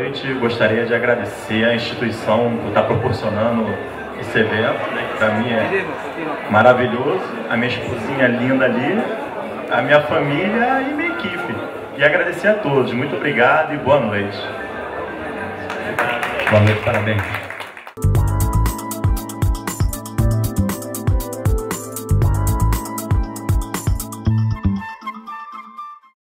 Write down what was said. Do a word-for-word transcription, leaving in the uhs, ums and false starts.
noite. Gostaria de agradecer à instituição por estar proporcionando esse evento, né, que para mim é maravilhoso. A minha esposinha linda ali, a minha família e minha equipe. E agradecer a todos. Muito obrigado e boa noite. Boa noite, parabéns.